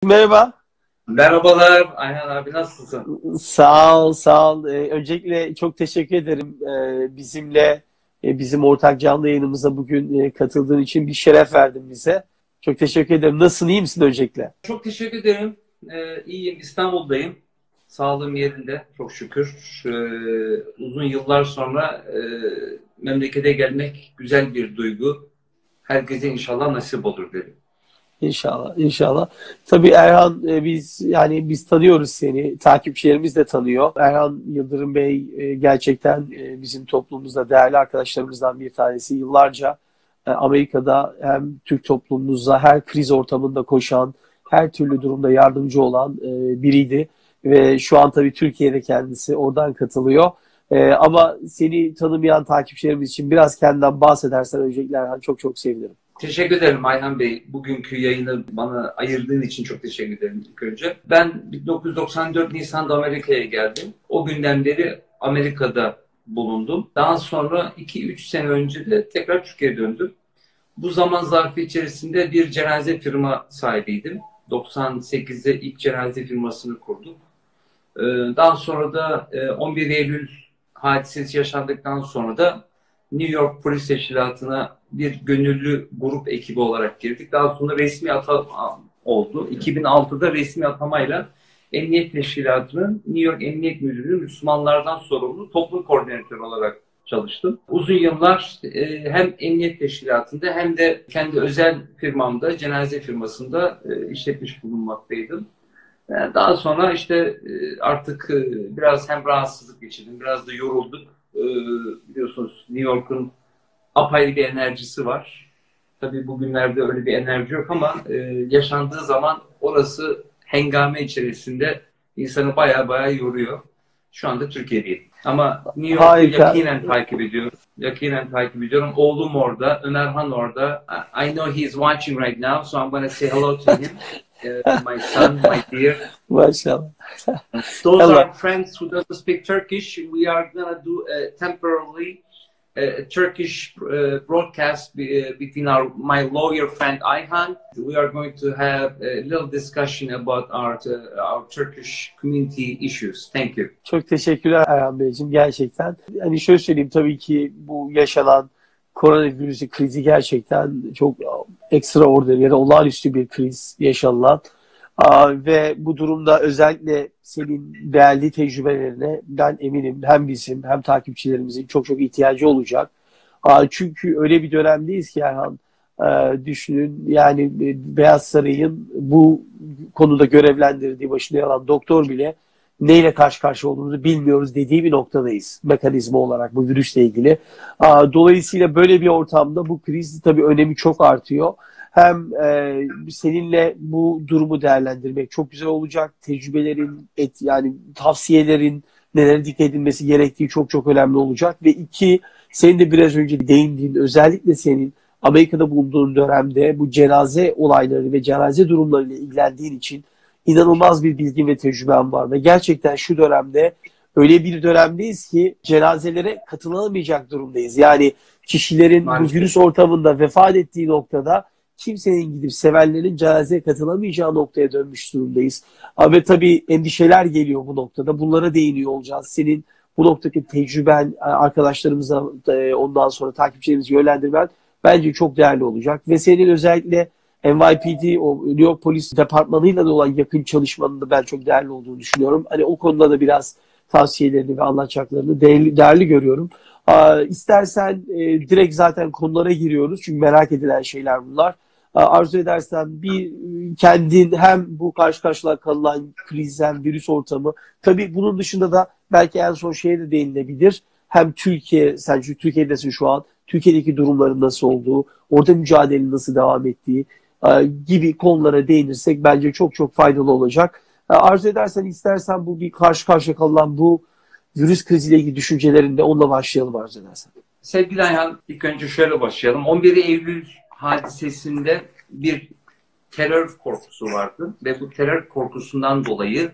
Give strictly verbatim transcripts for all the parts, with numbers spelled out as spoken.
Merhaba. Merhabalar Ayhan abi, nasılsın? Sağ ol, sağ ol. Ee, öncelikle çok teşekkür ederim. Ee, bizimle, e, bizim ortak canlı yayınımıza bugün e, katıldığın için bir şeref verdin bize. Çok teşekkür ederim. Nasılsın, iyi misin öncelikle? Çok teşekkür ederim. Ee, iyiyim, İstanbul'dayım. Sağlığım yerinde çok şükür. Ee, uzun yıllar sonra e, memlekete gelmek güzel bir duygu. Herkese inşallah nasip olur dedim. İnşallah, inşallah. Tabii Erhan, e, biz yani biz tanıyoruz seni, takipçilerimiz de tanıyor. Erhan Yıldırım Bey e, gerçekten e, bizim toplumumuzda değerli arkadaşlarımızdan bir tanesi. Yıllarca e, Amerika'da hem Türk toplumumuza her kriz ortamında koşan, her türlü durumda yardımcı olan e, biriydi. Ve şu an tabii Türkiye'de kendisi oradan katılıyor. E, ama seni tanımayan takipçilerimiz için biraz kendinden bahsedersen öncelikle Erhan çok çok sevinirim. Teşekkür ederim Ayhan Bey. Bugünkü yayını bana ayırdığın için çok teşekkür ederim ilk önce. Ben bin dokuz yüz doksan dört Nisan'da Amerika'ya geldim. O günden beri Amerika'da bulundum. Daha sonra iki üç sene önce de tekrar Türkiye'ye döndüm. Bu zaman zarfı içerisinde bir cenaze firma sahibiydim. doksan sekizde ilk cenaze firmasını kurduk. Daha sonra da on bir Eylül hadisesi yaşandıktan sonra da New York Polis Teşkilatı'na bir gönüllü grup ekibi olarak girdik. Daha sonra resmi atama oldu. iki bin altıda resmi atamayla Emniyet Teşkilatı'nın New York Emniyet Müdürlüğü Müslümanlardan sorumlu toplum koordinatörü olarak çalıştım. Uzun yıllar e, hem Emniyet Teşkilatı'nda hem de kendi özel firmamda, cenaze firmasında e, işletmiş bulunmaktaydım. Daha sonra işte artık biraz hem rahatsızlık geçirdim, biraz da yorulduk. Biliyorsunuz New York'un apayrı bir enerjisi var. Tabii bugünlerde öyle bir enerji yok ama yaşandığı zaman orası hengame içerisinde insanı baya baya yoruyor. Şu anda Türkiye'deyim. Ama New York'u yakinen takip ediyorum. Yakinen takip ediyorum. Oğlum orada, Ömerhan orada. I know he is watching right now, so I'm going to say hello to him. Uh, my son, my dear. Maşallah. Those Hello. are friends who doesn't speak Turkish. We are gonna do a temporarily a Turkish uh, broadcast be, uh, between our my lawyer friend Ayhan. We are going to have a little discussion about our uh, our Turkish community issues. Thank you. Çok teşekkürler Erhan Beyciğim gerçekten. Hani şöyle söyleyeyim, tabii ki bu yaşanan koronavirüsü krizi gerçekten çok ekstraordinary ya da olağanüstü bir kriz yaşanılan. Aa, ve bu durumda özellikle senin değerli tecrübelerine ben eminim hem bizim hem takipçilerimizin çok çok ihtiyacı olacak. Aa, çünkü öyle bir dönemdeyiz ki Erhan, e, düşünün yani Beyaz Saray'ın bu konuda görevlendirdiği başında yer alan doktor bile neyle karşı karşıya olduğumuzu bilmiyoruz dediği bir noktadayız mekanizma olarak bu virüsle ilgili. Aa, dolayısıyla böyle bir ortamda bu kriz tabii önemi çok artıyor. Hem e, seninle bu durumu değerlendirmek çok güzel olacak. Tecrübelerin, et, yani tavsiyelerin, nelere dikkat edilmesi gerektiği çok çok önemli olacak. Ve iki, senin de biraz önce değindiğin, özellikle senin Amerika'da bulunduğun dönemde bu cenaze olayları ve cenaze durumlarıyla ilgilendiğin için inanılmaz bir bilgin ve tecrüben var. Ve gerçekten şu dönemde öyle bir dönemdeyiz ki cenazelere katılamayacak durumdayız. Yani kişilerin Maalesef. bu virüs ortamında vefat ettiği noktada kimsenin gidip sevenlerin cenazeye katılamayacağı noktaya dönmüş durumdayız. Ve tabii endişeler geliyor bu noktada. Bunlara değiniyor olacağız. Senin bu noktadaki tecrüben, arkadaşlarımıza ondan sonra takipçilerimizi yönlendirmen bence çok değerli olacak. Ve senin özellikle N Y P D, o New York Polis Departmanı'yla da olan yakın çalışmanın da ben çok değerli olduğunu düşünüyorum. Hani o konuda da biraz tavsiyelerini ve anlatacaklarını değerli, değerli görüyorum. Ee, istersen e, direkt zaten konulara giriyoruz. Çünkü merak edilen şeyler bunlar. Ee, arzu edersen bir kendin hem bu karşı karşıya kalınan kriz hem virüs ortamı. Tabii bunun dışında da belki en son şeye de değinilebilir. Hem Türkiye, sen şu Türkiye'desin şu an. Türkiye'deki durumların nasıl olduğu, orada mücadelenin nasıl devam ettiği e, gibi konulara değinirsek bence çok çok faydalı olacak. E, arzu edersen istersen bu bir karşı karşıya kalınan bu virüs kriziyle ilgili düşüncelerinde onunla başlayalım arzu edersen. Sevgili Ayhan, ilk önce şöyle başlayalım. on bir Eylül hadisesinde bir terör korkusu vardı ve bu terör korkusundan dolayı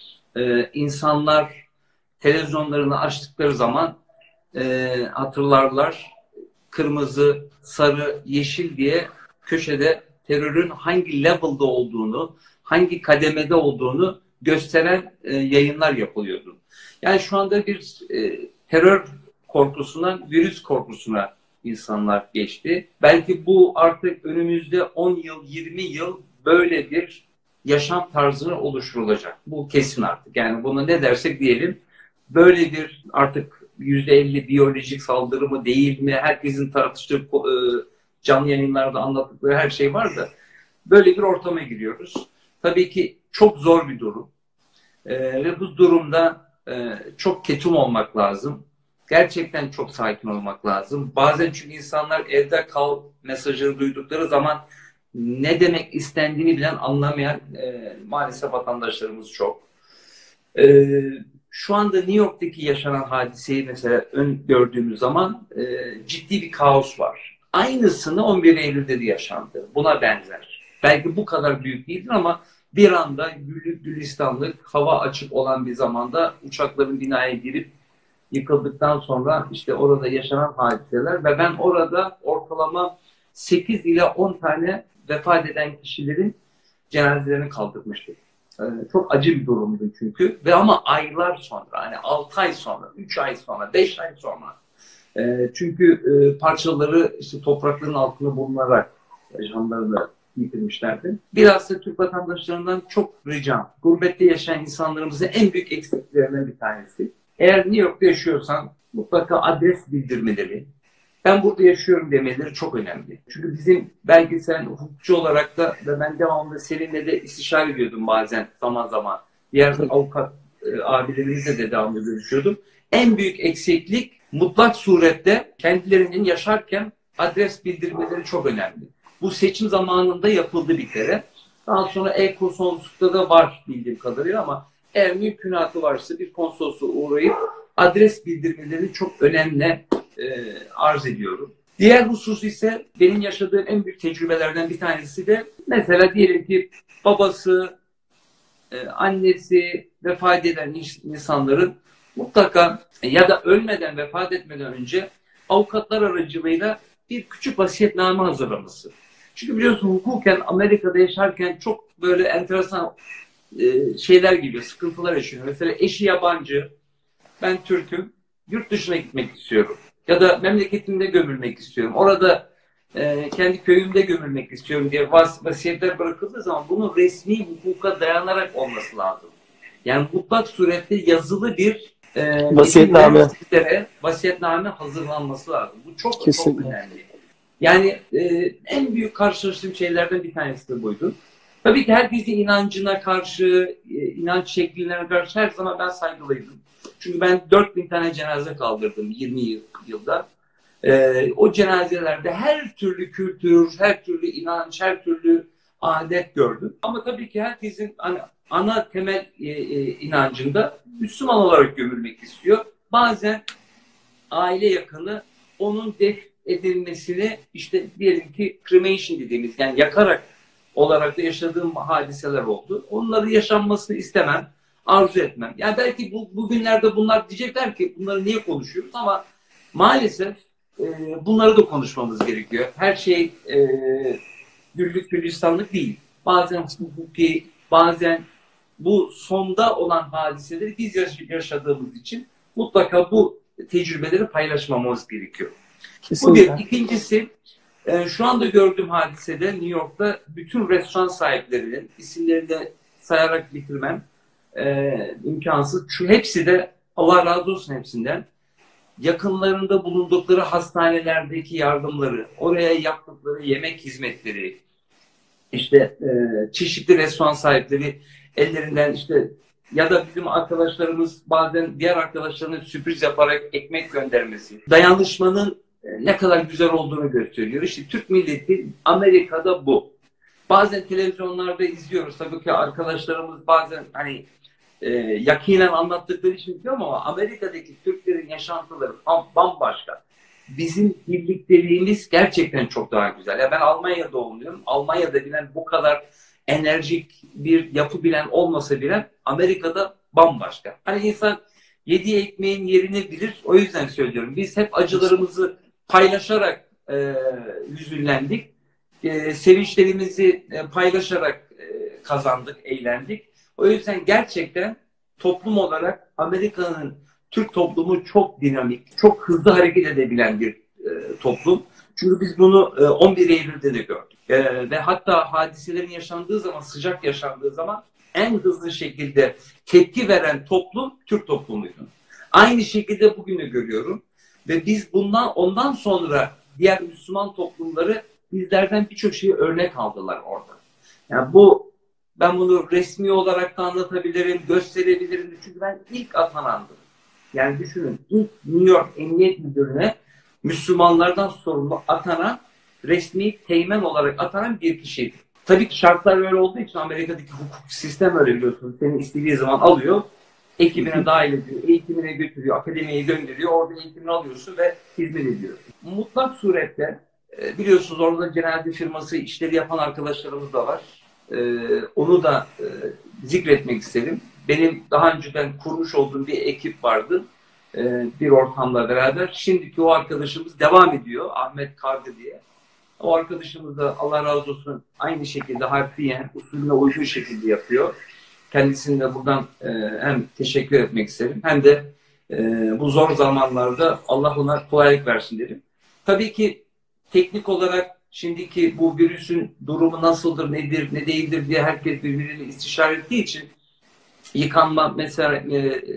e, insanlar televizyonlarını açtıkları zaman e, hatırlarlar, kırmızı, sarı, yeşil diye köşede terörün hangi level'da olduğunu, hangi kademede olduğunu gösteren e, yayınlar yapılıyordu. Yani şu anda bir e, terör korkusundan virüs korkusuna insanlar geçti. Belki bu artık önümüzde on yıl, yirmi yıl böyle bir yaşam tarzını oluşturulacak. Bu kesin artık. Yani buna ne dersek diyelim, böyle bir artık yüzde elli biyolojik saldırı mı değil mi? Herkesin tartıştığı e, canlı yayınlarda anlattıkları her şey var da böyle bir ortama giriyoruz. Tabii ki çok zor bir durum. E, ve bu durumda e, çok ketum olmak lazım. Gerçekten çok sakin olmak lazım. Bazen çünkü insanlar evde kal mesajını duydukları zaman ne demek istendiğini bilen anlamayan e, maalesef vatandaşlarımız çok. E, şu anda New York'taki yaşanan hadiseyi mesela ön gördüğümüz zaman e, ciddi bir kaos var. Aynısını on bir Eylül'de de yaşandı. Buna benzer. Belki bu kadar büyük değildir ama bir anda güllük gülistanlık, hava açık olan bir zamanda uçakların binaya girip yıkıldıktan sonra işte orada yaşanan hadiseler ve ben orada ortalama sekiz ile on tane vefat eden kişilerin cenazelerini kaldırmıştık. Ee, çok acı bir durumdu çünkü. Ve ama aylar sonra, hani altı ay sonra, üç ay sonra, beş ay sonra. Ee, çünkü e, parçaları işte toprakların altında bulunarak canlarını yitirmişlerdi. Biraz da Türk vatandaşlarından çok ricam. Gurbette yaşayan insanlarımızın en büyük eksikliklerinden bir tanesi. Eğer New York'ta yaşıyorsan mutlaka adres bildirmeleri, ben burada yaşıyorum demeleri çok önemli. Çünkü bizim, belki sen hukukçu olarak da ve ben devamlı seninle de istişare ediyordum bazen zaman zaman. Diğer avukat e, abilerimizle de devamlı görüşüyordum. En büyük eksiklik mutlak surette kendilerinin yaşarken adres bildirmeleri çok önemli. Bu seçim zamanında yapıldı bir kere. Daha sonra e-konsoloslukta da var bildiğim kadarıyla ama eğer mümkünatı varsa bir konsolosluğa uğrayıp adres bildirmeleri çok önemli e, arz ediyorum. Diğer husus ise benim yaşadığım en büyük tecrübelerden bir tanesi de mesela diyelim ki babası, e, annesi vefat eden insanların mutlaka ya da ölmeden, vefat etmeden önce avukatlar aracılığıyla bir küçük vasiyetname hazırlaması. Çünkü biliyorsun hukuken Amerika'da yaşarken çok böyle enteresan e, şeyler geliyor, sıkıntılar yaşıyor. Mesela eşi yabancı, ben Türk'üm, yurt dışına gitmek istiyorum. Ya da memleketimde gömülmek istiyorum. Orada e, kendi köyümde gömülmek istiyorum diye vas vasiyetler bırakıldığı zaman bunun resmi hukuka dayanarak olması lazım. Yani mutlak surette yazılı bir e, vasiyetname. vasiyetname hazırlanması lazım. Bu çok Kesinlikle. çok önemli. Yani e, en büyük karşılaştığım şeylerden bir tanesi de buydu. Tabii ki herkesin inancına karşı, e, inanç şekline karşı her zaman ben saygılıydım. Çünkü ben dört bin tane cenaze kaldırdım yirmi yılda. Ee, o cenazelerde her türlü kültür, her türlü inanç, her türlü adet gördüm. Ama tabii ki herkesin ana, ana temel e, e, inancında Müslüman olarak gömülmek istiyor. Bazen aile yakını onun def edilmesini işte diyelim ki cremation dediğimiz, yani yakarak olarak da yaşadığım hadiseler oldu. Onları yaşanmasını istemem, arzu etmem. Yani belki bu, bugünlerde bunlar diyecekler ki bunları niye konuşuyoruz, ama maalesef e, bunları da konuşmamız gerekiyor. Her şey e, güllük gülistanlık değil. Bazen hukuki, bazen bu sonda olan hadiseleri biz yaşadığımız için mutlaka bu tecrübeleri paylaşmamız gerekiyor. Kesinlikle. Bu bir. İkincisi, e, şu anda gördüğüm hadisede New York'ta bütün restoran sahiplerinin isimlerini de sayarak bitirmem e, imkansız. Şu hepsi de, Allah razı olsun hepsinden, yakınlarında bulundukları hastanelerdeki yardımları, oraya yaptıkları yemek hizmetleri, işte e, çeşitli restoran sahipleri ellerinden işte, ya da bizim arkadaşlarımız bazen diğer arkadaşlarına sürpriz yaparak ekmek göndermesi, dayanışmanın ne kadar güzel olduğunu gösteriyor. İşte Türk milleti Amerika'da bu. Bazen televizyonlarda izliyoruz. Tabii ki arkadaşlarımız bazen hani e, yakinen anlattıkları için diyorum ama Amerika'daki Türklerin yaşantıları bambaşka. Bizim birlikteliğimiz gerçekten çok daha güzel. Ya ben Almanya doğumluyum. Almanya'da bilen bu kadar enerjik bir yapı bilen olmasa bile Amerika'da bambaşka. Hani insan yediği ekmeğin yerini bilir. O yüzden söylüyorum. Biz hep acılarımızı paylaşarak e, hüzünlendik. E, sevinçlerimizi e, paylaşarak e, kazandık, eğlendik. O yüzden gerçekten toplum olarak Amerika'nın Türk toplumu çok dinamik, çok hızlı hareket edebilen bir e, toplum. Çünkü biz bunu e, on bir Eylül'de de gördük. E, ve hatta hadiselerin yaşandığı zaman, sıcak yaşandığı zaman en hızlı şekilde tepki veren toplum Türk toplumuydu. Aynı şekilde bugün de görüyorum. Ve biz bundan ondan sonra diğer Müslüman toplumları bizlerden birçok şeyi örnek aldılar orada. Yani bu, ben bunu resmi olarak da anlatabilirim, gösterebilirim. Çünkü ben ilk atanandım. Yani düşünün, ilk New York Emniyet Müdürü'ne Müslümanlardan sorumlu atanan, resmi teğmen olarak atanan bir kişiydi. Tabii ki şartlar öyle olduğu için Amerika'daki hukuk sistem öyle, biliyorsunuz. Seni istediği zaman alıyor, ekibine dahil ediyor, eğitimine götürüyor, akademiye gönderiyor, orada eğitimini alıyorsun ve hizmet ediyorsun. Mutlak surette biliyorsunuz orada cenaze firması işleri yapan arkadaşlarımız da var. Onu da zikretmek isterim. Benim daha önceden kurmuş olduğum bir ekip vardı. Bir ortamla beraber. Şimdiki o arkadaşımız devam ediyor. Ahmet Kargı diye. O arkadaşımız da Allah razı olsun aynı şekilde harfiyen, usulüne uygun şekilde yapıyor. Kendisine de buradan hem teşekkür etmek isterim, hem de bu zor zamanlarda Allah ona kolaylık versin derim. Tabii ki teknik olarak şimdiki bu virüsün durumu nasıldır, nedir, ne değildir diye herkes birbiriyle istişare ettiği için yıkanma mesela e,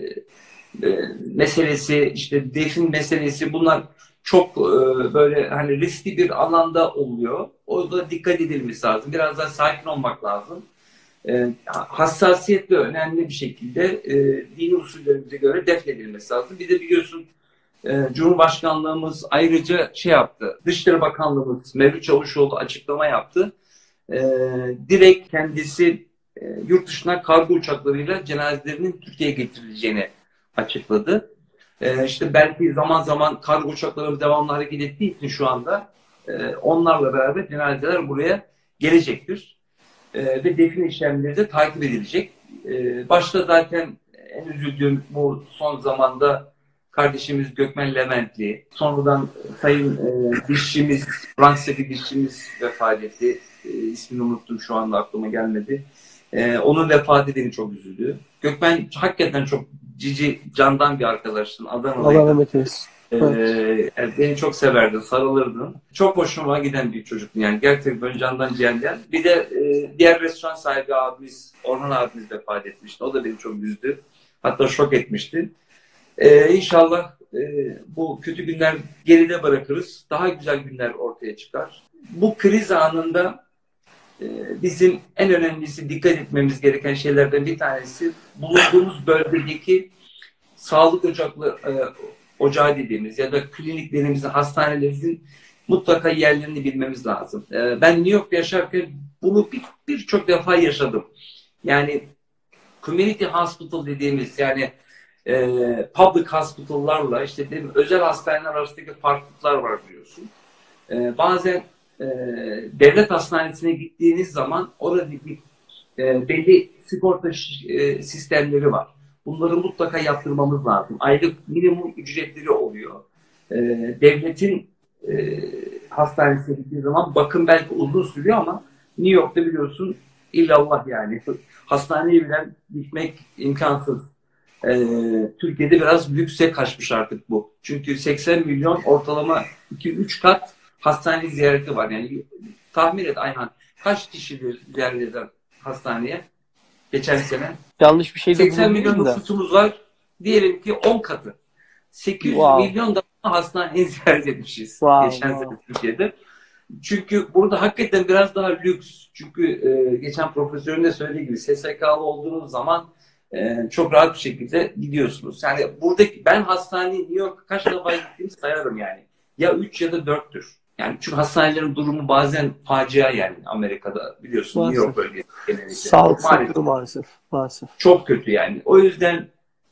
e, meselesi, işte defin meselesi, bunlar çok e, böyle hani riskli bir alanda oluyor. O da dikkat edilmesi lazım. Biraz daha sakin olmak lazım. E, hassasiyetle önemli bir şekilde e, dini usullerimize göre defnedilmesi lazım. Bir de biliyorsun e, Cumhurbaşkanlığımız ayrıca şey yaptı. Dışişleri Bakanlığımız Mevlüt Çavuşoğlu açıklama yaptı. E, direkt kendisi e, yurt dışına kargo uçaklarıyla cenazelerinin Türkiye'ye getirileceğini açıkladı. E, işte belki zaman zaman kargo uçaklarımız devamlı hareket ettiği için şu anda e, onlarla beraber cenazeler buraya gelecektir. E, ve defin işlemleri de takip edilecek. E, başta zaten en üzüldüğüm bu son zamanda kardeşimiz Gökmen Leventli, sonradan sayın e, dişçimiz, Fransa'daki dişçimiz vefat etti. E, ismini unuttum, şu anda aklıma gelmedi. E, onun vefatı beni çok üzüldü. Gökmen hakikaten çok cici, candan bir arkadaştın. Adana'daydı. Allah rahmet eylesin. Evet. Ee, beni çok severdin, sarılırdın. Çok hoşuma giden bir çocuktun yani. Gerçekten candan ciğerden. Bir de e, diğer restoran sahibi abimiz, Orhan abimiz vefat etmişti. O da beni çok üzdü. Hatta şok etmişti. Ee, inşallah e, bu kötü günler geride bırakırız. Daha güzel günler ortaya çıkar. Bu kriz anında e, bizim en önemlisi, dikkat etmemiz gereken şeylerden bir tanesi, bulunduğumuz bölgedeki sağlık ocaklı e, ocağı dediğimiz ya da kliniklerimizin, hastanelerimizin mutlaka yerlerini bilmemiz lazım. E, ben New York'ta yaşarken bunu birçok bir defa yaşadım. Yani community hospital dediğimiz, yani e, public hospital'larla işte dedim, özel hastaneler arasındaki farklılıklar var biliyorsun. E, bazen e, devlet hastanesine gittiğiniz zaman oradaki e, belli sigorta e, sistemleri var. Bunları mutlaka yaptırmamız lazım. Aylık minimum ücretleri oluyor. E, devletin e, hastanesine gittiği zaman bakım belki uzun sürüyor ama New York'ta biliyorsun illallah yani. Hastaneye bile gitmek imkansız. Ee, Türkiye'de biraz lükse kaçmış artık bu. Çünkü seksen milyon ortalama iki üç kat hastane ziyareti var. Yani tahmin et Ayhan, kaç kişidir ziyaret eden hastaneye geçen sene? Yanlış bir şey de seksen milyon da. nüfusumuz var. Diyelim ki on katı. sekiz yüz Wow. milyon da hastaneye ziyaret etmişiz Wow, geçen wow. sene Türkiye'de. Çünkü burada hakikaten biraz daha lüks. Çünkü e, geçen profesörün de söylediği gibi S S K'lı olduğunuz zaman e, çok rahat bir şekilde gidiyorsunuz. Yani buradaki, ben hastaneye New York'a kaç defa gittiğimi sayarım yani. Ya üç ya da dörttür. Yani çünkü hastanelerin durumu bazen facia yani Amerika'da biliyorsun, Maalesef. New York bölgesi genellikle. Sağlık Maalesef. sektörü maalesef. Maalesef. Çok kötü yani. O yüzden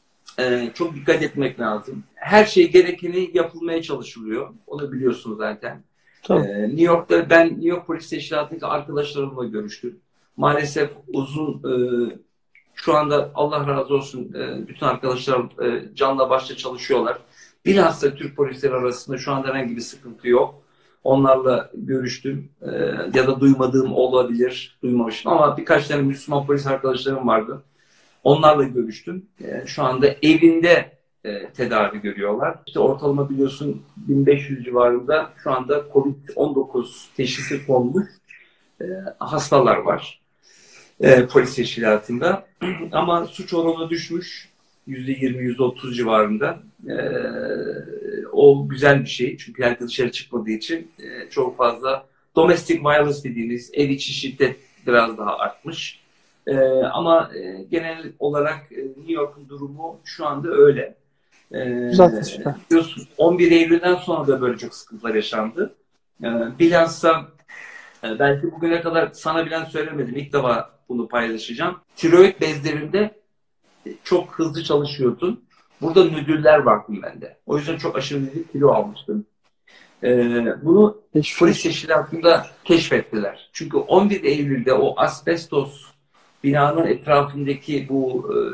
e, çok dikkat etmek lazım. Her şey gerekeni yapılmaya çalışılıyor. Onu biliyorsunuz zaten. Tamam. Ee, New York'ta ben New York Polis Teşkilatı'ndaki arkadaşlarımla görüştüm. Maalesef uzun e, şu anda Allah razı olsun e, bütün arkadaşlar e, canla başla çalışıyorlar. Bilhassa Türk polisleri arasında şu anda herhangi bir sıkıntı yok. Onlarla görüştüm. Ee, ya da duymadığım olabilir, duymamışım ama birkaç tane Müslüman polis arkadaşlarım vardı. Onlarla görüştüm. Ee, şu anda evinde e, tedavi görüyorlar. İşte ortalama biliyorsun bin beş yüz civarında şu anda kovid on dokuz teşhisi konmuş e, hastalar var e, polis teşkilatında. Ama suç oranı düşmüş. yüzde yirmi yüzde otuz civarında. E, o güzel bir şey. Çünkü herkes dışarı çıkmadığı için e, çok fazla domestic violence dediğimiz ev içi şiddet biraz daha artmış. E, ama e, genel olarak e, New York'un durumu şu anda öyle. E, Zaten süper. on bir Eylül'den sonra da böyle çok sıkıntılar yaşandı. E, bilhassa e, belki bugüne kadar sana bilen söylemedim. İlk defa bunu paylaşacağım. Tiroid bezlerinde çok hızlı çalışıyordun. Burada nödüller vardı bende. O yüzden çok aşırı bir kilo almıştım. Ee, bunu Teşekkür polis teşkilatında keşfettiler. Çünkü on bir Eylül'de o asbestos binanın etrafındaki bu e,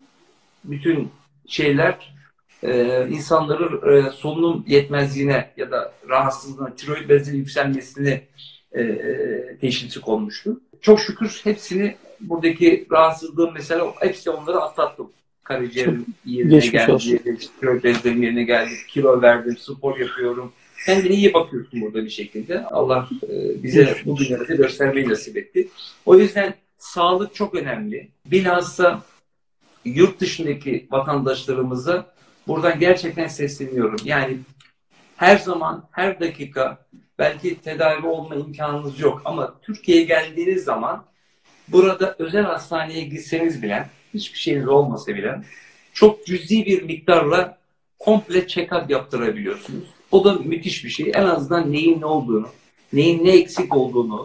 bütün şeyler e, insanların e, solunum yetmezliğine ya da rahatsızlığına, tiroid bezinin yükselmesini e, teşhisi konmuştu. Çok şükür hepsini buradaki rahatsızlığım mesela hepsi onları atlattım. Karaciğerim yerine geldi, tiroid bezlerim yerine geldi, kilo verdim, spor yapıyorum. Kendine iyi bakıyorsun burada bir şekilde. Allah e, bize bu günlerde göstermeyi nasip etti. O yüzden sağlık çok önemli. Bilhassa yurt dışındaki vatandaşlarımıza buradan gerçekten sesleniyorum. Yani her zaman, her dakika belki tedavi olma imkanınız yok ama Türkiye'ye geldiğiniz zaman burada özel hastaneye gitseniz bile, hiçbir şeyiniz olmasa bile çok cüzi bir miktarla komple check-up yaptırabiliyorsunuz. O da müthiş bir şey. En azından neyin ne olduğunu, neyin ne eksik olduğunu,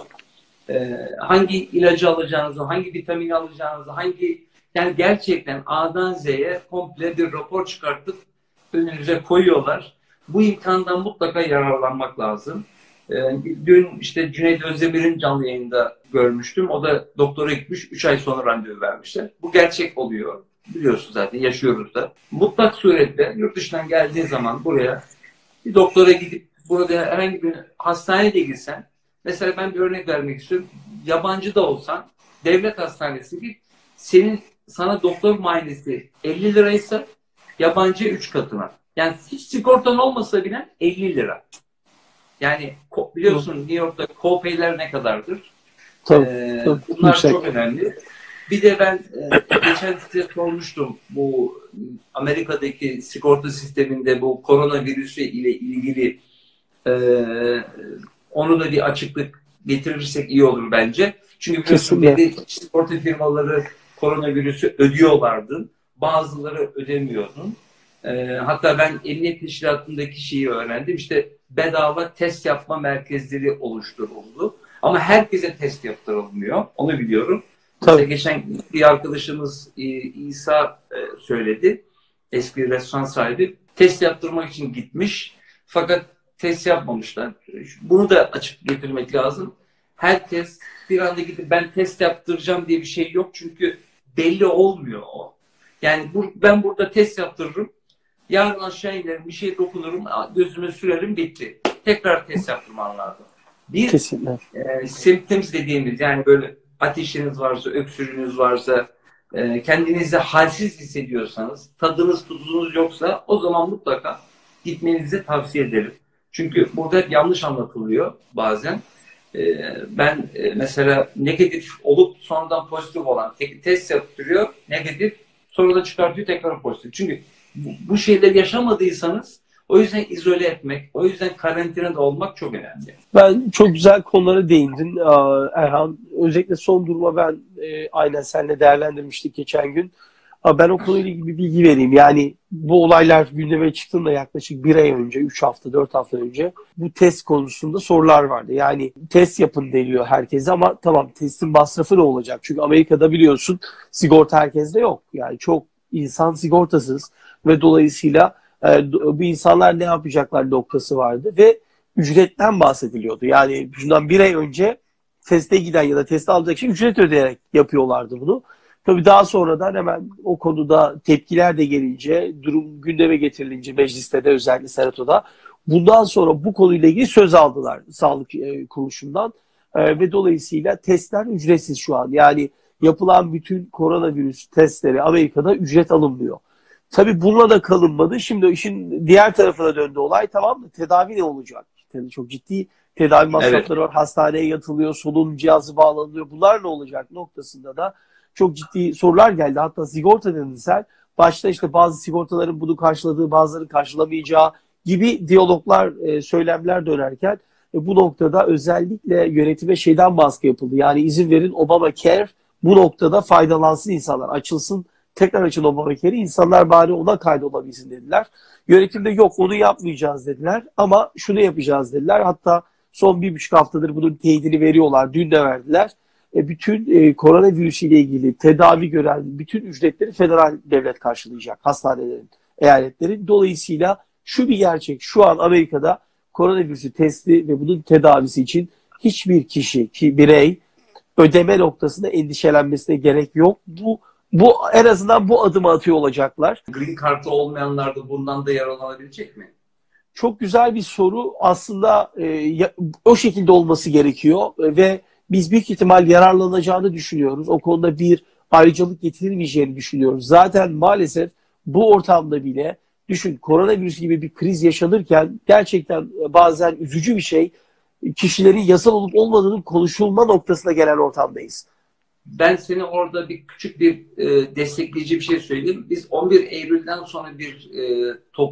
hangi ilacı alacağınızı, hangi vitamini alacağınızı, hangi yani gerçekten A'dan Z'ye komple bir rapor çıkartıp önünüze koyuyorlar. Bu imkandan mutlaka yararlanmak lazım. Ee, dün işte Cüneyt Özdemir'in canlı yayında görmüştüm. O da doktora gitmiş. üç ay sonra randevu vermişler. Bu gerçek oluyor. Biliyorsunuz zaten yaşıyoruz da. Mutlak surette yurt dışından geldiğin zaman buraya bir doktora gidip burada herhangi bir hastaneye de gitsen, mesela ben bir örnek vermek istiyorum. Yabancı da olsan devlet hastanesi git, senin sana doktor muayenesi elli liraysa yabancı üç katına. Yani hiç sigortan olmasa bile elli lira. Yani biliyorsun New York'ta co-pay'ler ne kadardır? Tabii, ee, tabii. Bunlar Yüksek. çok önemli. Bir de ben e, geçen size sormuştum bu Amerika'daki sigorta sisteminde bu koronavirüsü ile ilgili e, onu da bir açıklık getirirsek iyi olur bence. Çünkü biliyorsun belli sigorta firmaları koronavirüsü ödüyorlardı. Bazıları ödemiyordun. E, hatta ben emniyet teşkilatındaki şeyi öğrendim. İşte bedava test yapma merkezleri oluşturuldu. Ama herkese test yaptırılmıyor. Onu biliyorum. Mesela geçen bir arkadaşımız İsa söyledi. Eski bir restoran sahibi. Test yaptırmak için gitmiş. Fakat test yapmamışlar. Bunu da açık getirmek lazım. Herkes bir anda gidip ben test yaptıracağım diye bir şey yok. Çünkü belli olmuyor o. Yani bu, ben burada test yaptırırım. Yarın aşağı inerim, bir şey dokunurum, gözüme sürerim, bitti. Tekrar test yaptırman lazım. Bir e, symptoms dediğimiz, yani böyle ateşiniz varsa, öksürüğünüz varsa, e, kendinizi halsiz hissediyorsanız, tadınız tuzunuz yoksa o zaman mutlaka gitmenizi tavsiye ederim. Çünkü burada hep yanlış anlatılıyor bazen. E, ben e, mesela negatif olup sonradan pozitif olan test yaptırıyor, negatif, sonra da çıkartıyor tekrar pozitif. Çünkü bu, bu şeyleri yaşamadıysanız o yüzden izole etmek, o yüzden karantinada olmak çok önemli. Ben çok güzel konulara değindin Erhan. Özellikle son duruma ben e, aynen seninle değerlendirmiştik geçen gün. Ben o konuyla ilgili bir bilgi vereyim. Yani bu olaylar gündeme çıktığında yaklaşık bir ay önce, üç hafta, dört hafta önce bu test konusunda sorular vardı. Yani test yapın deniyor herkese ama tamam, testin masrafı ne olacak? Çünkü Amerika'da biliyorsun sigorta herkeste yok. Yani çok insan sigortasız ve dolayısıyla e, bu insanlar ne yapacaklar noktası vardı ve ücretten bahsediliyordu. Yani bundan bir ay önce teste giden ya da testi alacak kişi ücret ödeyerek yapıyorlardı bunu. Tabii daha sonradan hemen o konuda tepkiler de gelince, durum gündeme getirilince mecliste de, özellikle senatoda bundan sonra bu konuyla ilgili söz aldılar sağlık e, kuruluşundan. E, ve dolayısıyla testler ücretsiz şu an. Yani yapılan bütün koronavirüs testleri Amerika'da ücret alınmıyor. Tabii bununla da kalınmadı. Şimdi işin diğer tarafına döndü olay. Tamam mı? Tedavi ne olacak? Yani çok ciddi tedavi masrafları Evet. var. Hastaneye yatılıyor, solunum cihazı bağlanıyor. Bunlar ne olacak noktasında da çok ciddi sorular geldi. Hatta sigorta dedinse başta işte bazı sigortaların bunu karşıladığı, bazıları karşılamayacağı gibi diyaloglar, e, söylemler dönerken e, bu noktada özellikle yönetime şeyden baskı yapıldı. Yani izin verin Obamacare bu noktada faydalansın insanlar. Açılsın, tekrar açın Obamacare'i, insanlar bari ona kaydolabilsin dediler. Yönetimde yok onu yapmayacağız dediler ama şunu yapacağız dediler. Hatta son bir buçuk haftadır bunun teyidini veriyorlar. Dün de verdiler. E, bütün e, koronavirüsüyle ilgili tedavi gören bütün ücretleri federal devlet karşılayacak. Hastanelerin, eyaletlerin. Dolayısıyla şu bir gerçek. Şu an Amerika'da koronavirüsü testi ve bunun tedavisi için hiçbir kişi, ki birey ödeme noktasında endişelenmesine gerek yok. Bu bu en azından bu adımı atıyor olacaklar. Green Card'ı olmayanlar da bundan da yararlanabilecek mi? Çok güzel bir soru. Aslında e, ya, o şekilde olması gerekiyor ve biz büyük ihtimal yararlanacağını düşünüyoruz. O konuda bir ayrıcalık getirilmeyeceğini düşünüyoruz. Zaten maalesef bu ortamda bile düşün koronavirüs gibi bir kriz yaşanırken gerçekten bazen üzücü bir şey. Kişilerin yasal olup olmadığının konuşulma noktasına gelen ortamdayız. Ben seni orada bir küçük bir e, destekleyici bir şey söyleyeyim. Biz on bir Eylül'den sonra bir e,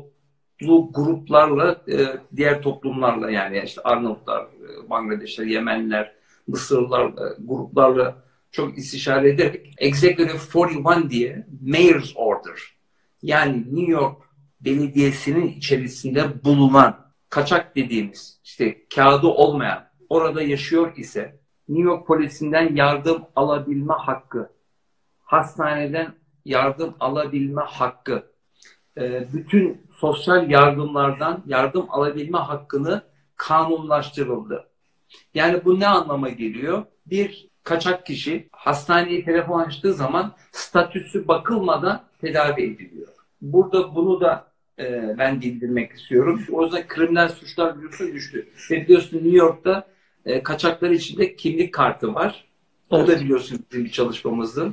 toplu gruplarla, e, diğer toplumlarla yani işte Arnavutlar, e, Bangladeşler, Yemenliler, Mısırlılar e, gruplarla çok istişare ederek Executive kırk bir diye Mayor's Order yani New York Belediyesi'nin içerisinde bulunan kaçak dediğimiz işte kağıdı olmayan orada yaşıyor ise New York polisinden yardım alabilme hakkı, hastaneden yardım alabilme hakkı, bütün sosyal yardımlardan yardım alabilme hakkını kanunlaştırıldı. Yani bu ne anlama geliyor? Bir kaçak kişi hastaneye telefon açtığı zaman statüsü bakılmadan tedavi ediliyor. Burada bunu da e, ben bildirmek istiyorum. O yüzden kriminal suçlar biliyorsun düştü. Ve biliyorsun New York'ta e, kaçaklar içinde kimlik kartı var. O Evet. da biliyorsun bizim bir çalışmamızdı.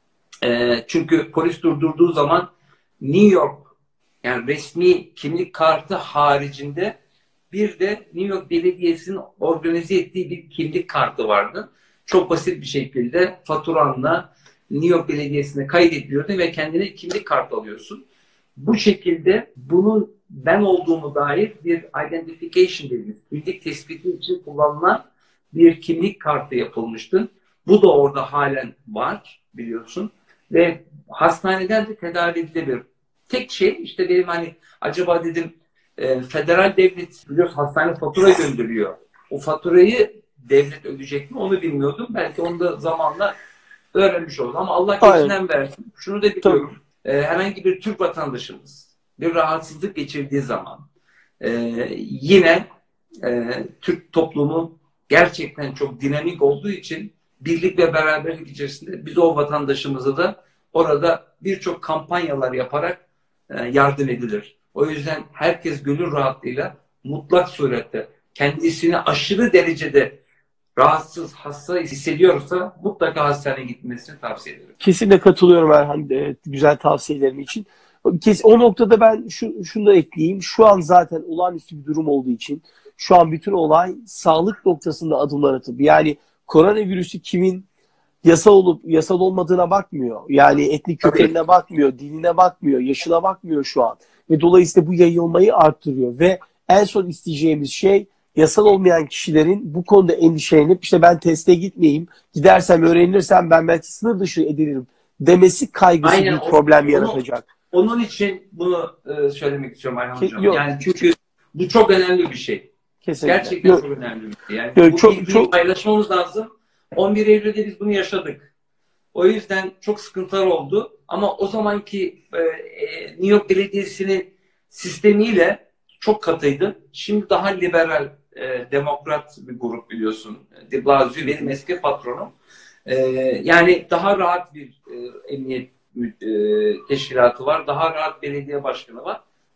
E, çünkü polis durdurduğu zaman New York yani resmi kimlik kartı haricinde bir de New York Belediyesi'nin organize ettiği bir kimlik kartı vardı. Çok basit bir şekilde faturanla New York Belediyesi'ne kaydediliyordun ve kendine kimlik kartı alıyorsun. Bu şekilde bunun ben olduğumu dair bir identification dediğimiz kimlik tespiti için kullanılan bir kimlik kartı yapılmıştı. Bu da orada halen var biliyorsun. Ve hastaneden de tedavi edilebilir. Tek şey işte benim hani acaba dedim e, federal devlet biliyorsun hastane fatura gönderiyor. O faturayı devlet ödeyecek mi onu bilmiyordum. Belki onu da zamanla öğrenmiş oldum. Ama Allah geçinen versin. Şunu da biliyorum. E, herhangi bir Türk vatandaşımız bir rahatsızlık geçirdiği zaman e, yine e, Türk toplumu gerçekten çok dinamik olduğu için birlik ve beraberlik içerisinde biz o vatandaşımıza da orada birçok kampanyalar yaparak e, yardım edilir. O yüzden herkes gönül rahatlığıyla mutlak surette kendisini aşırı derecede rahatsız, hasta hissediyorsa mutlaka hastaneye gitmesini tavsiye ederim. Kesinlikle katılıyorum Erhan e, güzel tavsiyelerim için. O noktada ben şu, şunu da ekleyeyim. Şu an zaten olağanüstü bir durum olduğu için şu an bütün olay sağlık noktasında adımlar atıp yani koronavirüsü kimin yasal olup yasal olmadığına bakmıyor. Yani etnik kökenine bakmıyor, dinine bakmıyor, yaşına bakmıyor şu an. Ve dolayısıyla bu yayılmayı arttırıyor. Ve en son isteyeceğimiz şey yasal olmayan kişilerin bu konuda endişelenip işte ben teste gitmeyeyim, gidersem öğrenirsem ben belki sınır dışı edilirim demesi kaygısı Aynen, bir problem onu, yaratacak. Onun için bunu e, söylemek istiyorum Ayhan Hocam. Yok. Yani çünkü bu çok önemli bir şey. Kesinlikle. Gerçekten Yok. çok önemli bir şey. Yani Yok, bu çok, bilgiyi çok... paylaşmamız lazım. on bir Eylül'de biz bunu yaşadık. O yüzden çok sıkıntılar oldu. Ama o zamanki e, New York Belediyesi'nin sistemiyle çok katıydı. Şimdi daha liberal, e, demokrat bir grup biliyorsun. De Blasio benim eski patronum. E, yani daha rahat bir e, emniyet e, teşkilatı var. Daha rahat belediye başkanı var. O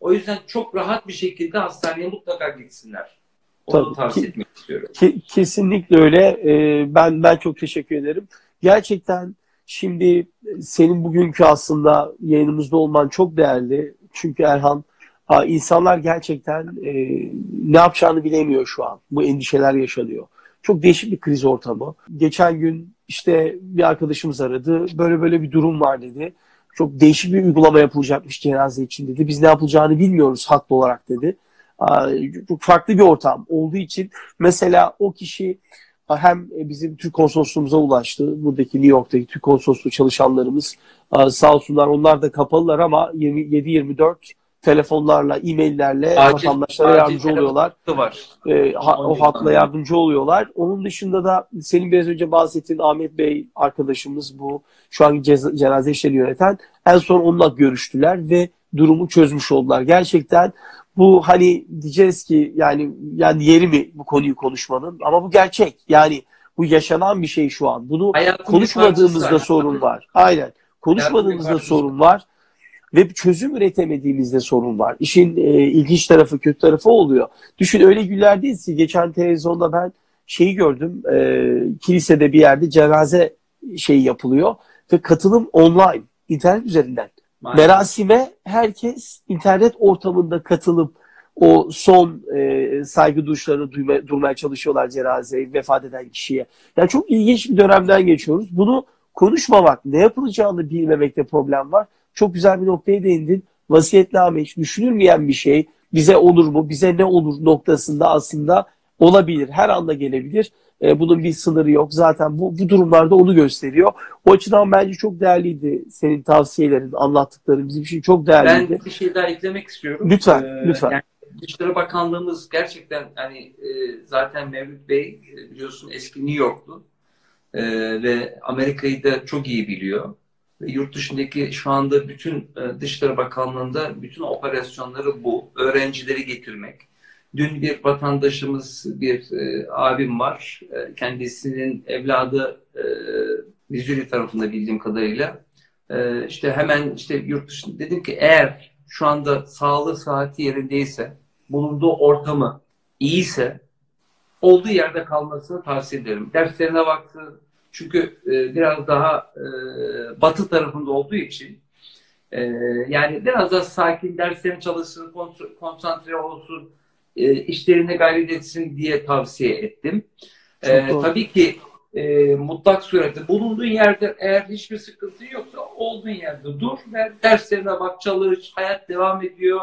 O yüzden çok rahat bir şekilde hastaneye mutlaka gitsinler. Onu Tabii, tavsiye ki, etmek istiyorum. ki- kesinlikle öyle. Ee, ben ben çok teşekkür ederim. Gerçekten şimdi senin bugünkü aslında yayınımızda olman çok değerli. Çünkü Erhan, a, insanlar gerçekten e, ne yapacağını bilemiyor şu an. Bu endişeler yaşanıyor. Çok değişik bir kriz ortamı. Geçen gün işte bir arkadaşımız aradı. Böyle böyle bir durum var dedi. Çok değişik bir uygulama yapılacakmış cenaze için dedi. Biz ne yapılacağını bilmiyoruz haklı olarak dedi. Aa, Çok farklı bir ortam olduğu için mesela o kişi hem bizim Türk konsolosluğumuza ulaştı. Buradaki New York'taki Türk konsolosluğu çalışanlarımız sağ olsunlar, onlar da kapalılar ama yedi yirmi dört telefonlarla, e-maillerle Acil, vatandaşlara acil yardımcı telefon oluyorlar. hattı var. E, ha- o hatla yardımcı oluyorlar. Onun dışında da senin biraz önce bahsettiğin Ahmet Bey arkadaşımız, bu şu an ceza- cenaze işleri yöneten, en son onunla görüştüler ve durumu çözmüş oldular. Gerçekten bu hani diyeceğiz ki yani yani yeri mi bu konuyu konuşmanın, ama bu gerçek. Yani bu yaşanan bir şey şu an. Bunu Hayatın bir konuşmadığımızda parçası. sorun var. Aynen. Hayatın bir Konuşmadığımızda parçası. sorun var. Ve bir çözüm üretemediğimizde sorun var. İşin e, ilginç tarafı, kötü tarafı oluyor. Düşün, öyle günlerdeyiz ki geçen televizyonda ben şeyi gördüm. E, kilisede bir yerde cenaze şeyi yapılıyor ve katılım online, internet üzerinden. Maalesef. Merasime herkes internet ortamında katılıp o son e, saygı duruşlarını duyma, durmaya çalışıyorlar cenazeye, vefat eden kişiye. Yani çok ilginç bir dönemden geçiyoruz. Bunu konuşmamak, ne yapılacağını bilmemekte problem var. Çok güzel bir noktaya değindin. Vasiyetname hiç düşünülmeyen bir şey. Bize olur mu, bize ne olur noktasında aslında olabilir. Her anda gelebilir. E, bunun bir sınırı yok. Zaten bu, bu durumlarda onu gösteriyor. O açıdan bence çok değerliydi senin tavsiyelerin, anlattıkların bizim için çok değerliydi. Ben bir şey daha eklemek istiyorum. Lütfen, Ee, lütfen. Yani Dışişleri Bakanlığımız gerçekten hani e, zaten Mevlüt Bey e, biliyorsun eski New Yorklu e, ve Amerika'yı da çok iyi biliyor. Ve yurt dışındaki şu anda bütün e, Dışişleri Bakanlığı'nda bütün operasyonları bu. Öğrencileri getirmek. Dün bir vatandaşımız, bir e, abim var. E, kendisinin evladı e, Missouri tarafında bildiğim kadarıyla. E, işte hemen işte yurt dışında dedim ki eğer şu anda sağlığı saati yerindeyse, bulunduğu ortamı iyiyse olduğu yerde kalmasını tavsiye ederim. Derslerine baksın. Çünkü e, biraz daha e, batı tarafında olduğu için e, yani biraz daha sakin derslerini çalışsın, konsantre olsun, e, işlerine gayret etsin diye tavsiye ettim. E, tabii ki e, mutlak surette bulunduğun yerde eğer hiçbir sıkıntı yoksa olduğun yerde dur ve derslerine bak, çalış, hayat devam ediyor.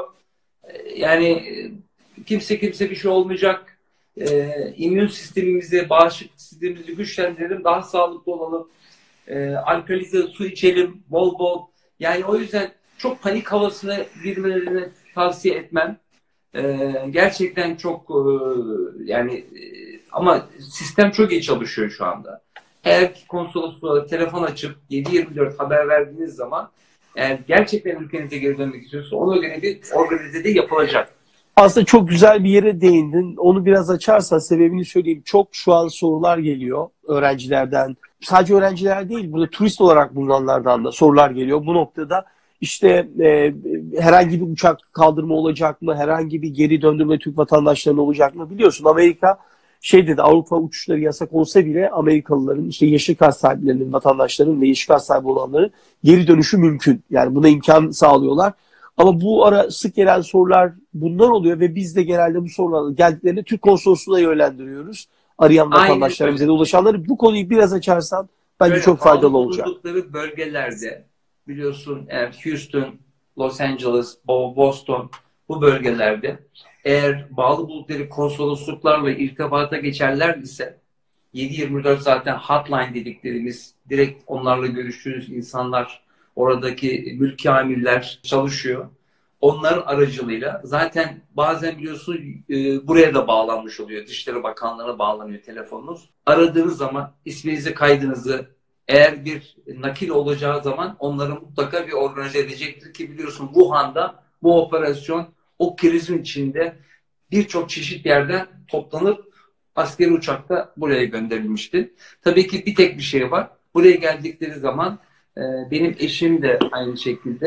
E, yani e, kimse kimse bir şey olmayacak. E, immün sistemimizi, bağışıklık sistemimizi güçlendirelim, daha sağlıklı olalım. E, alkalize su içelim bol bol. Yani o yüzden çok panik havasına girmelerini tavsiye etmem. E, gerçekten çok e, yani e, ama sistem çok iyi çalışıyor şu anda. Eğer ki konsolosluğa telefon açıp yedi yirmi dört haber verdiğiniz zaman eğer gerçekten ülkenize geri dönmek istiyorsa ona göre bir organize de yapılacak. Aslında çok güzel bir yere değindin. Onu biraz açarsan sebebini söyleyeyim. Çok şu an sorular geliyor öğrencilerden. Sadece öğrenciler değil, burada turist olarak bulunanlardan da sorular geliyor. Bu noktada işte e, herhangi bir uçak kaldırma olacak mı? Herhangi bir geri döndürme Türk vatandaşlarına olacak mı? Biliyorsun Amerika şey dedi, Avrupa uçuşları yasak olsa bile Amerikalıların, işte yeşil kart sahiplerinin, vatandaşların ve yeşil kart sahibi olanların geri dönüşü mümkün. Yani buna imkan sağlıyorlar. Ama bu ara sık gelen sorular bunlar oluyor ve biz de genelde bu sorular geldiklerinde Türk konsolosluğuna yönlendiriyoruz. Arayan vatandaşlarımıza da ulaşanları. Bu konuyu biraz açarsan bence böyle çok faydalı olacak. Bulundukları bölgelerde biliyorsun eğer Houston, Los Angeles, Boston bu bölgelerde eğer bağlı buldukları konsolosluklarla irtibata geçerler ise yedi yirmi dört zaten hotline dediklerimiz direkt onlarla görüştüğünüz insanlar, oradaki mülki amirler çalışıyor. Onların aracılığıyla zaten bazen biliyorsun e, buraya da bağlanmış oluyor. Dışişleri Bakanlığı'na bağlanıyor telefonunuz. Aradığınız zaman isminizi, kaydınızı, eğer bir nakil olacağı zaman onları mutlaka bir organize edecektir ki biliyorsun Wuhan'da bu operasyon o krizin içinde birçok çeşit yerden toplanıp askeri uçakta buraya gönderilmişti. Tabii ki bir tek bir şey var. Buraya geldikleri zaman e, benim eşim de aynı şekilde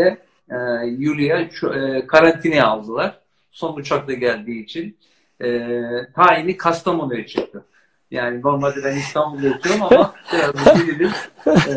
e, Yulia şu, e, karantinaya aldılar. Son uçakla geldiği için. E, tayini Kastamonu'ya çıktı. Yani normalde ben İstanbul'da yaşıyorum ama biraz da gidelim. E,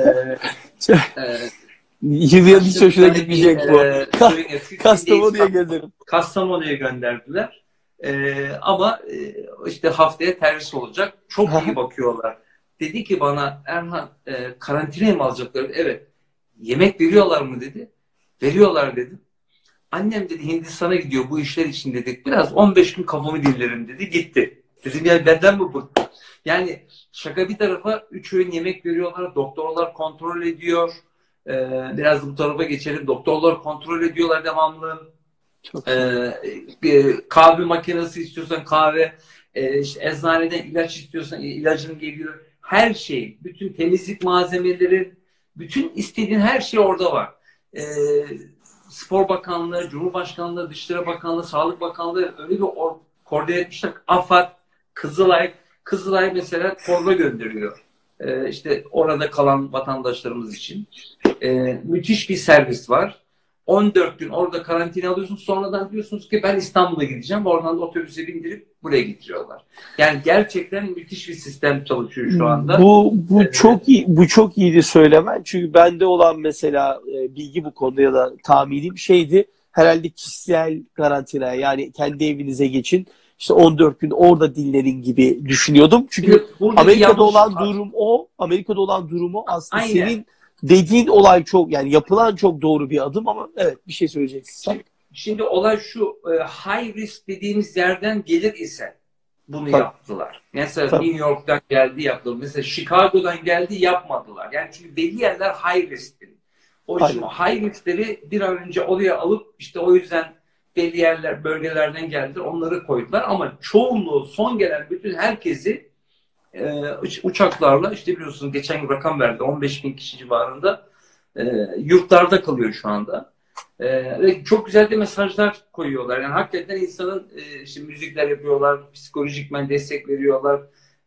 e, Yulia'nın hiç hoşuna gitmeyecek bu. E, Kastamonu'ya gönderim. Kastamonu'ya gönderdiler. Ee, ama e, işte haftaya terhis olacak. Çok iyi bakıyorlar. Dedi ki bana Erhan e, karantinaya mı alacaklar? Evet. Yemek veriyorlar mı dedi. Veriyorlar dedim. Annem dedi Hindistan'a gidiyor bu işler için dedik. Biraz on beş gün kafamı dinlerim dedi. Gitti. Dedim ya benden mi bu? Yani şaka bir tarafa üç öğün yemek veriyorlar. Doktorlar kontrol ediyor. Ee, biraz bu tarafa geçelim. Doktorlar kontrol ediyorlar devamlı. Çok Ee, kahve makinesi istiyorsan kahve, e, işte eczaneden ilaç istiyorsan ilacın geliyor. Her şey, bütün temizlik malzemeleri, bütün istediğin her şey orada var. Ee, Spor Bakanlığı, Cumhurbaşkanlığı, Dışişleri Bakanlığı, Sağlık Bakanlığı öyle bir or- koordine etmişler. AFAD, Kızılay, Kızılay mesela torba gönderiyor. Ee, işte orada kalan vatandaşlarımız için. Ee, müthiş bir servis var. on dört gün orada karantina alıyorsunuz. Sonradan diyorsunuz ki ben İstanbul'a gideceğim. Oradan da otobüse bindirip buraya getiriyorlar. Yani gerçekten müthiş bir sistem çalışıyor şu anda. Bu bu ee, çok iyi bu çok iyiydi söylemen. Çünkü bende olan mesela e, bilgi bu konuda ya da tahminim şeydi. Herhalde kişisel karantina yani kendi evinize geçin. İşte on dört gün orada dinlenin gibi düşünüyordum. Çünkü Amerika'da olan durum o. Amerika'da olan durumu aslında Aynen. senin dediğin olay çok yani yapılan çok doğru bir adım ama evet bir şey söyleyeceksin sen. Şimdi olay şu high risk dediğimiz yerden gelir ise bunu Tabii. yaptılar. Mesela Tabii. New York'tan geldi yaptılar. Mesela Chicago'dan geldi yapmadılar. Yani çünkü belli yerler high risk'ti. O için high riskleri bir an önce oraya alıp işte o yüzden belli yerler bölgelerden geldiler. Onları koydular ama çoğunluğu son gelen bütün herkesi e, uçaklarla işte biliyorsunuz geçen gün rakam verdi on beş bin kişi civarında e, yurtlarda kalıyor şu anda. Ee, çok güzel de mesajlar koyuyorlar. Yani hakikaten insanın e, işte müzikler yapıyorlar, psikolojikmen destek veriyorlar.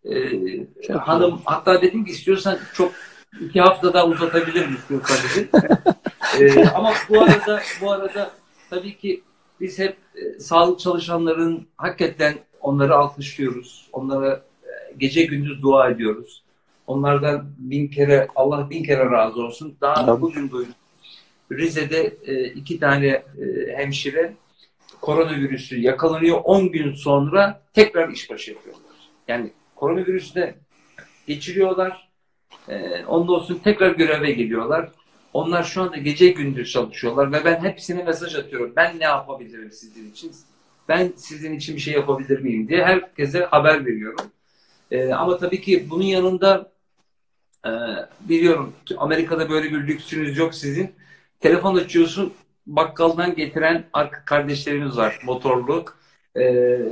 Ee, hanım güzel. Hatta dedim ki istiyorsan çok iki hafta daha uzatabilirim istiyorsan dedi. ee, ama bu arada bu arada tabii ki biz hep e, sağlık çalışanların hakikaten onları alkışlıyoruz. Onlara e, gece gündüz dua ediyoruz. Onlardan bin kere Allah bin kere razı olsun. Daha tamam. Bugün duydum. Rize'de e, iki tane e, hemşire koronavirüsü yakalanıyor. on gün sonra tekrar işbaşı yapıyorlar. Yani koronavirüsü de geçiriyorlar. E, ondan sonra tekrar göreve geliyorlar. Onlar şu anda gece gündüz çalışıyorlar ve ben hepsine mesaj atıyorum. Ben ne yapabilirim sizin için? Ben sizin için bir şey yapabilir miyim diye herkese haber veriyorum. E, ama tabii ki bunun yanında e, biliyorum Amerika'da böyle bir lüksünüz yok sizin. Telefon açıyorsun, bakkaldan getiren kardeşlerimiz var, motorlu. E,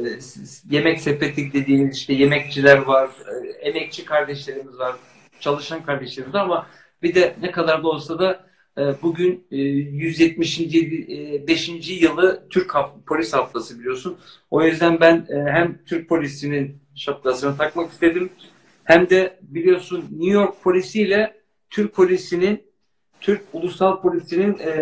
yemek sepeti dediğimiz işte yemekçiler var, e, emekçi kardeşlerimiz var, çalışan kardeşlerimiz var ama bir de ne kadar da olsa da e, bugün e, yüz yetmişinci beşinci yılı Türk Haf- Polis Haftası biliyorsun. O yüzden ben e, hem Türk polisinin şapkasını takmak istedim hem de biliyorsun New York polisiyle Türk polisinin Türk Ulusal Polisi'nin e,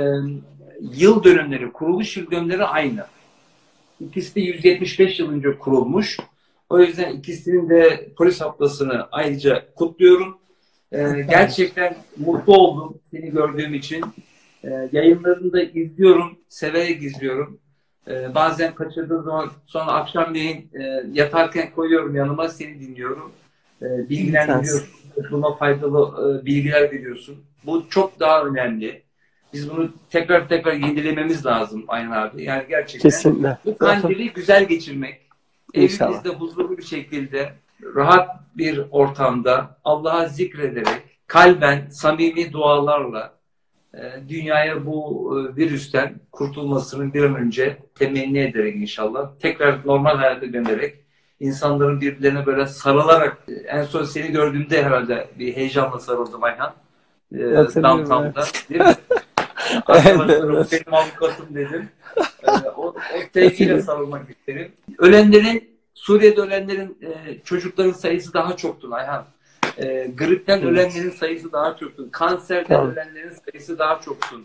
yıl dönümleri, kuruluş yıl dönümleri aynı. İkisi de yüz yetmiş beş yıl önce kurulmuş. O yüzden ikisinin de polis haftasını ayrıca kutluyorum. E, gerçekten mutlu oldum seni gördüğüm için. E, yayınlarını da izliyorum, severek izliyorum. E, bazen kaçırdığım zaman sonra akşamleyin e, yatarken koyuyorum yanıma, seni dinliyorum. E, bilgilendiriyorsun, topluma faydalı e, bilgiler veriyorsun. Bu çok daha önemli. Biz bunu tekrar tekrar yenilememiz lazım Ayhan abi. Yani gerçekten Kesinlikle. Bu kandili güzel geçirmek, İnşallah. Evinizde huzurlu bir şekilde, rahat bir ortamda Allah'a zikrederek, kalben, samimi dualarla e, dünyaya bu e, virüsten kurtulmasını bir an önce temenni ederek inşallah. Tekrar normal hayata dönerek, insanların birbirlerine böyle sarılarak, en son seni gördüğümde herhalde bir heyecanla sarıldım Ayhan. E, Downtown'da. Değil mi? Arkadaşlarım evet, evet. Benim avukatım dedim. Ee, o, o sevgiyle sarılmak isterim. Ölenlerin, Suriye'de ölenlerin e, çocukların sayısı daha çoktu Ayhan. E, gripten evet. ölenlerin sayısı daha çoktu. Kanserden tamam. ölenlerin sayısı daha çoktu.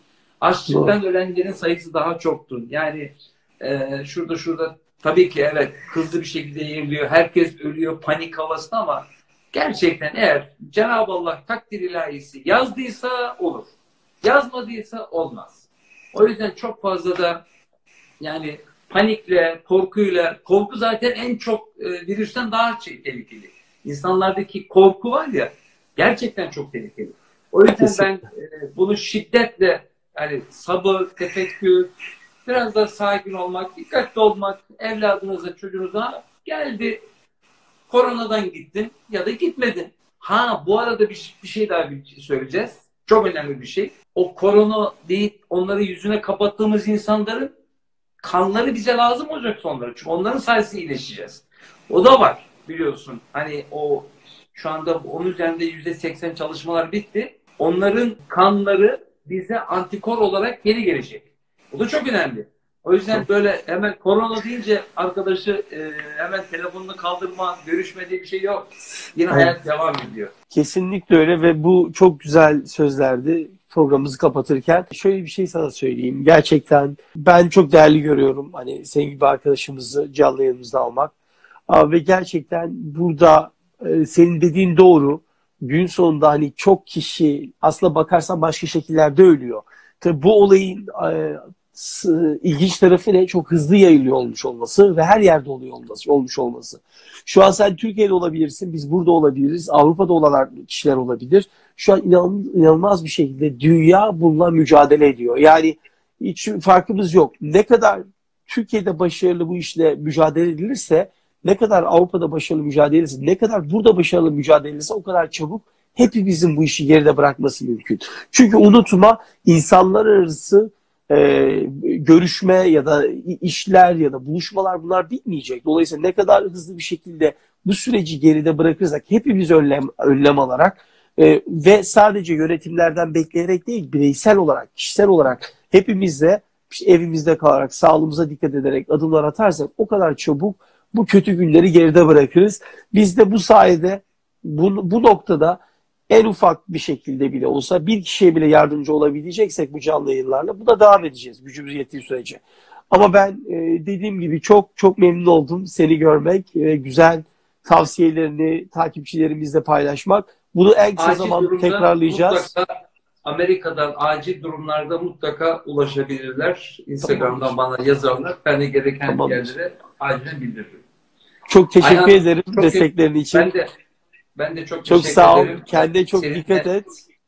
Açlıktan Doğru. ölenlerin sayısı daha çoktu. Yani e, şurada şurada tabii ki evet hızlı bir şekilde yayılıyor. Herkes ölüyor panik havasında ama gerçekten eğer Cenab-ı Allah takdir ilahisi yazdıysa olur. Yazmadıysa olmaz. O yüzden çok fazla da yani panikle, korkuyla, korku zaten en çok e, virüsten daha tehlikeli. İnsanlardaki korku var ya gerçekten çok tehlikeli. O yüzden ben e, bunu şiddetle yani sabır, tefekkür, biraz da sakin olmak, dikkatli olmak, evladınıza, çocuğunuza geldi. Koronadan gittin ya da gitmedin. Ha bu arada bir, bir şey daha bir söyleyeceğiz. Çok önemli bir şey. O korona deyip onları yüzüne kapattığımız insanların kanları bize lazım olacak sonları. Çünkü onların sayesinde iyileşeceğiz. O da var biliyorsun. Hani o şu anda onun üzerinde yüzde seksen çalışmalar bitti. Onların kanları bize antikor olarak geri gelecek. Bu da çok önemli. O yüzden böyle hemen korona deyince arkadaşı e, hemen telefonunu kaldırma, görüşme diye bir şey yok. Yine evet. Hayat devam ediyor. Kesinlikle öyle ve bu çok güzel sözlerdi programımızı kapatırken. Şöyle bir şey sana söyleyeyim. Gerçekten ben çok değerli görüyorum. Hani senin gibi arkadaşımızı canlı yayınımızda almak. Ve gerçekten burada e, senin dediğin doğru. Gün sonunda hani çok kişi aslına bakarsan başka şekillerde ölüyor. Tabii bu olayın e, ilginç tarafı ne? Çok hızlı yayılıyor olmuş olması ve her yerde oluyor olması, olmuş olması. Şu an sen Türkiye'de olabilirsin, biz burada olabiliriz, Avrupa'da olan kişiler olabilir. Şu an inan, inanılmaz bir şekilde dünya bununla mücadele ediyor. Yani hiç farkımız yok. Ne kadar Türkiye'de başarılı bu işle mücadele edilirse, ne kadar Avrupa'da başarılı mücadele edilirse, ne kadar burada başarılı mücadele edilirse o kadar çabuk hepimizin bu işi geride bırakması mümkün. Çünkü unutma insanlar arası e, görüşme ya da işler ya da buluşmalar bunlar bitmeyecek. Dolayısıyla ne kadar hızlı bir şekilde bu süreci geride bırakırsak hepimiz önlem, önlem alarak e, ve sadece yönetimlerden bekleyerek değil bireysel olarak, kişisel olarak hepimiz de işte evimizde kalarak, sağlığımıza dikkat ederek adımlar atarsak o kadar çabuk bu kötü günleri geride bırakırız. Biz de bu sayede bu, bu noktada en ufak bir şekilde bile olsa bir kişiye bile yardımcı olabileceksek bu canlı yayınlarla buna devam edeceğiz gücümüz yettiği sürece. Ama ben e, dediğim gibi çok çok memnun oldum seni görmek, e, güzel tavsiyelerini takipçilerimizle paylaşmak. Bunu en kısa zamanda tekrarlayacağız. Amerika'dan acil durumlarda mutlaka ulaşabilirler. Instagram'dan tamam. Bana yazarlar. Ben de gereken tamam. yerlere acilen bildiririm. Çok teşekkür Ayhan, ederim çok desteklerin için. Ben de ben de çok, çok teşekkür sağ ol. ederim. Kendine çok Seninle, dikkat et.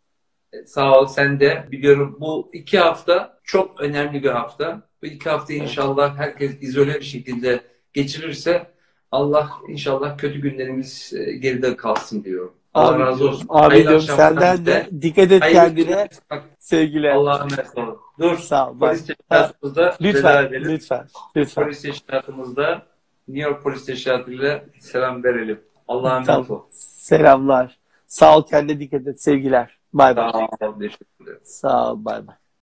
Sağ ol sen de. Biliyorum bu iki hafta çok önemli bir hafta. Bu iki hafta inşallah evet. herkes izole bir şekilde geçirirse Allah inşallah kötü günlerimiz geride kalsın diyorum. Allah Amin razı olsun. Abi diyorum senden de dikkat et kendine. Sevgiler. Allah'a emanet olun. Dur. Sağ ol. Polis teşkilatımızda lütfen, lütfen, lütfen. Polis teşkilatımızda New York Polis Teşkilatı'yla selam verelim. Allah'a emanet tamam. ol. Selamlar. Sağ ol kendine dikkat et. Sevgiler. Bay bay. Sağ ol. Sağ ol. Bay bay.